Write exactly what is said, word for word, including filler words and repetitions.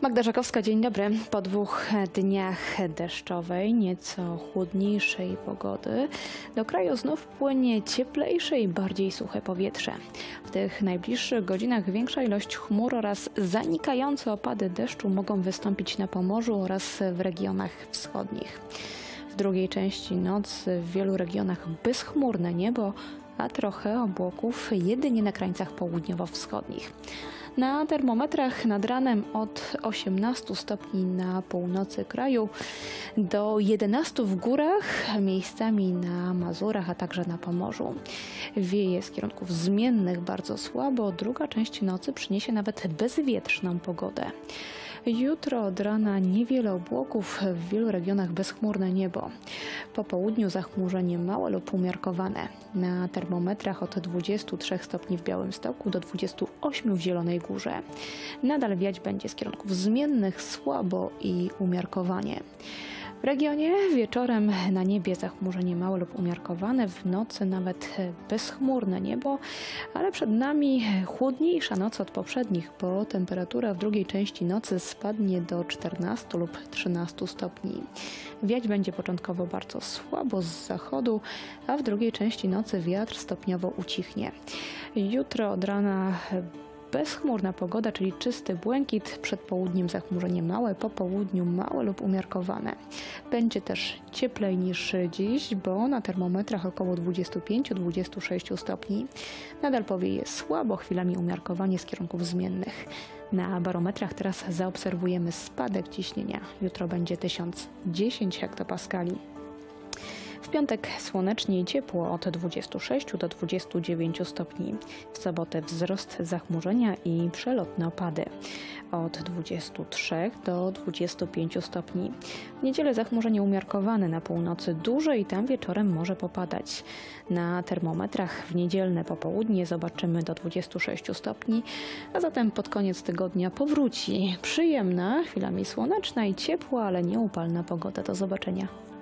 Magda Żakowska, dzień dobry. Po dwóch dniach deszczowej, nieco chłodniejszej pogody do kraju znów płynie cieplejsze i bardziej suche powietrze. W tych najbliższych godzinach większa ilość chmur oraz zanikające opady deszczu mogą wystąpić na Pomorzu oraz w regionach wschodnich. W drugiej części nocy w wielu regionach bezchmurne niebo, a trochę obłoków jedynie na krańcach południowo-wschodnich. Na termometrach nad ranem od osiemnastu stopni na północy kraju do jedenastu w górach, miejscami na Mazurach, a także na Pomorzu. Wieje z kierunków zmiennych bardzo słabo, druga część nocy przyniesie nawet bezwietrzną pogodę. Jutro od rana niewiele obłoków, w wielu regionach bezchmurne niebo. Po południu zachmurzenie małe lub umiarkowane. Na termometrach od dwudziestu trzech stopni w Białymstoku do dwudziestu ośmiu w Zielonej Górze. Nadal wiać będzie z kierunków zmiennych słabo i umiarkowanie. W regionie wieczorem na niebie zachmurzenie małe lub umiarkowane, w nocy nawet bezchmurne niebo, ale przed nami chłodniejsza noc od poprzednich, bo temperatura w drugiej części nocy spadnie do czternastu lub trzynastu stopni. Wiać będzie początkowo bardzo słabo z zachodu, a w drugiej części nocy wiatr stopniowo ucichnie. Jutro od rana bezchmurna pogoda, czyli czysty błękit, przed południem zachmurzenie małe, po południu małe lub umiarkowane. Będzie też cieplej niż dziś, bo na termometrach około dwudziestu pięciu do dwudziestu sześciu stopni. Nadal powieje słabo, chwilami umiarkowanie z kierunków zmiennych. Na barometrach teraz zaobserwujemy spadek ciśnienia. Jutro będzie tysiąc dziesięć hektopaskali. W piątek słonecznie i ciepło od dwudziestu sześciu do dwudziestu dziewięciu stopni. W sobotę wzrost zachmurzenia i przelotne opady od dwudziestu trzech do dwudziestu pięciu stopni. W niedzielę zachmurzenie umiarkowane na północy duże i tam wieczorem może popadać. Na termometrach w niedzielne popołudnie zobaczymy do dwudziestu sześciu stopni, a zatem pod koniec tygodnia powróci przyjemna, chwilami słoneczna i ciepła, ale nieupalna pogoda. Do zobaczenia.